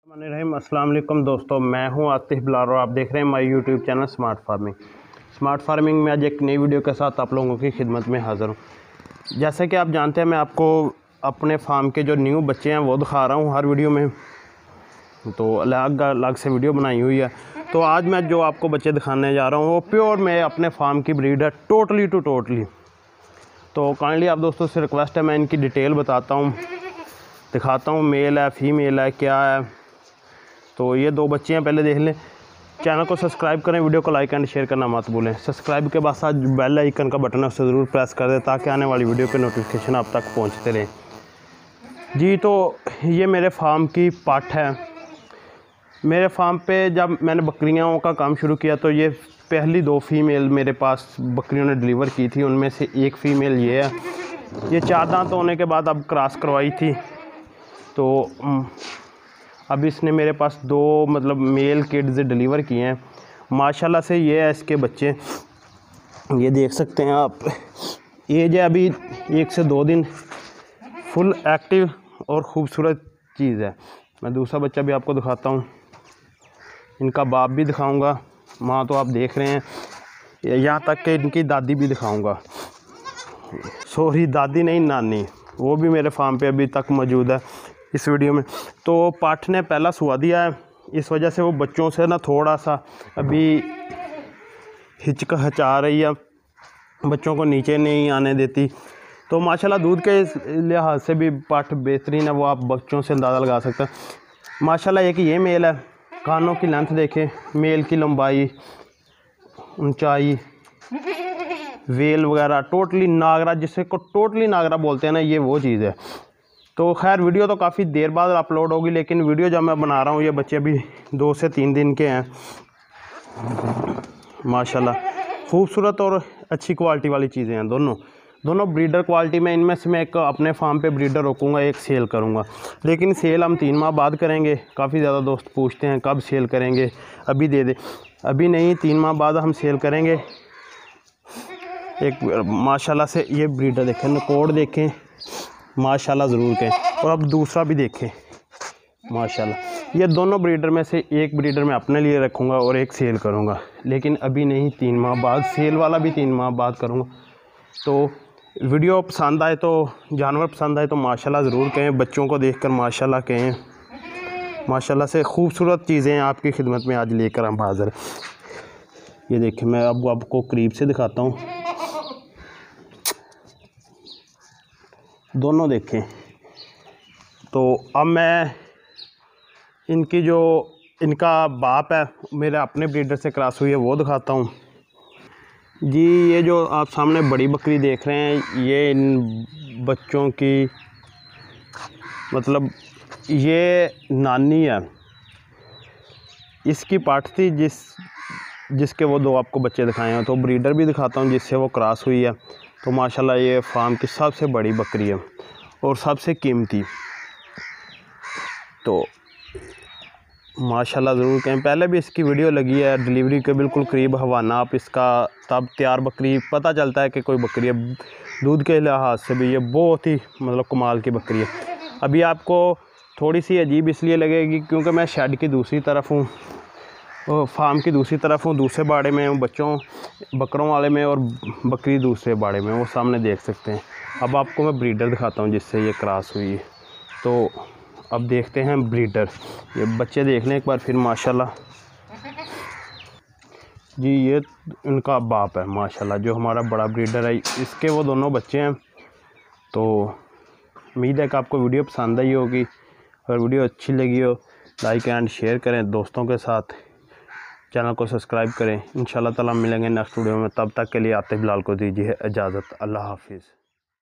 अस्सलाम वालेकुम दोस्तों, मैं हूं आतिफ बिलाल और आप देख रहे हैं my YouTube channel smart farming में आज एक नई वीडियो के साथ आप लोगों की खिदमत में हाज़िर हूं। जैसे कि आप जानते हैं, मैं आपको अपने फार्म के जो न्यू बच्चे हैं वो दिखा रहा हूं हर वीडियो में, तो अलग अलग से वीडियो बनाई हुई है। तो आज मैं जो आपको बच्चे दिखाने जा रहा हूँ वो प्योर में अपने फार्म की ब्रीड है, टोटली टू टोटली। तो काइंडली आप दोस्तों से रिक्वेस्ट है, मैं इनकी डिटेल बताता हूँ, दिखाता हूँ मेल है फीमेल है क्या है। तो ये दो बच्चे हैं, पहले देख लें। चैनल को सब्सक्राइब करें, वीडियो को लाइक एंड शेयर करना मत भूलें। सब्सक्राइब के बाद साथ बेल आइकन का बटन है उसे ज़रूर प्रेस कर दें ताकि आने वाली वीडियो के नोटिफिकेशन आप तक पहुंचते रहें। जी, तो ये मेरे फार्म की पाठ है। मेरे फार्म पे जब मैंने बकरियों का काम शुरू किया तो ये पहली दो फीमेल मेरे पास बकरियों ने डिलीवर की थी, उनमें से एक फ़ीमेल ये है। ये 4 दांत होने के बाद अब क्रॉस करवाई थी, तो अब इसने मेरे पास 2 मेल किड्स डिलीवर किए हैं। माशाल्लाह से ये है इसके बच्चे, ये देख सकते हैं आप। एज है अभी 1 से 2 दिन, फुल एक्टिव और ख़ूबसूरत चीज़ है। मैं दूसरा बच्चा भी आपको दिखाता हूँ, इनका बाप भी दिखाऊंगा, माँ तो आप देख रहे हैं, यहाँ तक कि इनकी दादी भी दिखाऊंगा। सॉरी, दादी नहीं, नानी, वो भी मेरे फार्म पे अभी तक मौजूद है इस वीडियो में। तो पाठ ने पहला सुआ दिया है, इस वजह से वो बच्चों से ना थोड़ा सा अभी हिचकिचा रही है, बच्चों को नीचे नहीं आने देती। तो माशाल्लाह दूध के लिहाज से भी पाठ बेहतरीन है, वो आप बच्चों से अंदाज़ा लगा सकते हैं। माशाल्लाह एक ये मेल है, कानों की लेंथ देखें, मेल की लंबाई, ऊंचाई, वेल वगैरह, टोटली नागरा, जिसे को टोटली नागरा बोलते हैं ना, ये वो चीज़ है। तो खैर वीडियो तो काफ़ी देर बाद अपलोड होगी, लेकिन वीडियो जब मैं बना रहा हूँ ये बच्चे अभी 2 से 3 दिन के हैं। माशाल्लाह खूबसूरत और अच्छी क्वालिटी वाली चीज़ें हैं दोनों ब्रीडर क्वालिटी में। इनमें से मैं एक अपने फार्म पे ब्रीडर रोकूँगा, एक सेल करूँगा, लेकिन सेल हम 3 माह बाद करेंगे। काफ़ी ज़्यादा दोस्त पूछते हैं कब सेल करेंगे, अभी दे दे, अभी नहीं, 3 माह बाद हम सेल करेंगे। एक माशाल्लाह से ये ब्रीडर देखें, नकोड़ देखें, माशाल्लाह ज़रूर कहें। और अब दूसरा भी देखें, माशाल्लाह। ये दोनों ब्रीडर में से एक ब्रीडर मैं अपने लिए रखूँगा और एक सेल करूँगा, लेकिन अभी नहीं, 3 माह बाद। सेल वाला भी 3 माह बाद करूँगा। तो वीडियो पसंद आए तो, जानवर पसंद आए तो माशाल्लाह ज़रूर कहें, बच्चों को देखकर माशाल्लाह कहें। माशाल्लाह से खूबसूरत चीज़ें आपकी खिदमत में आज लेकर हम हाज़िर। ये देखें, मैं अब आपको करीब से दिखाता हूँ, दोनों देखें। तो अब मैं इनकी जो इनका बाप है मेरे अपने ब्रीडर से क्रॉस हुई है वो दिखाता हूँ। जी, ये जो आप सामने बड़ी बकरी देख रहे हैं, ये इन बच्चों की ये नानी है। इसकी पाठ थी जिसके वो 2 आपको बच्चे दिखाए हैं। तो ब्रीडर भी दिखाता हूँ जिससे वो क्रॉस हुई है। तो माशाल्लाह ये फार्म की सबसे बड़ी बकरी है और सबसे कीमती। तो माशाल्लाह ज़रूर कहें। पहले भी इसकी वीडियो लगी है, डिलीवरी के बिल्कुल करीब हवाना आप इसका, तब तैयार बकरी पता चलता है कि कोई बकरी है। दूध के लिहाज से भी ये बहुत ही कमाल की बकरी है। अभी आपको थोड़ी सी अजीब इसलिए लगेगी क्योंकि मैं शेड की दूसरी तरफ हूँ, फार्म की दूसरी तरफ हूँ, दूसरे बाड़े में हूँ, बकरों वाले में, और बकरी दूसरे बाड़े में, वो सामने देख सकते हैं। अब आपको मैं ब्रीडर दिखाता हूँ जिससे ये क्रॉस हुई है। तो अब देखते हैं ब्रीडर, ये बच्चे देख लें एक बार फिर। माशाल्लाह जी, ये इनका बाप है माशाल्लाह, जो हमारा बड़ा ब्रीडर है, इसके वो दोनों बच्चे हैं। तो उम्मीद है कि आपको वीडियो पसंद आई होगी। अगर वीडियो अच्छी लगी हो लाइक एंड शेयर करें दोस्तों के साथ, चैनल को सब्सक्राइब करें। इंशाल्लाह ताला मिलेंगे नेक्स्ट वीडियो में, तब तक के लिए आतिफ बिलाल को दीजिए इजाज़त। अल्लाह हाफिज़।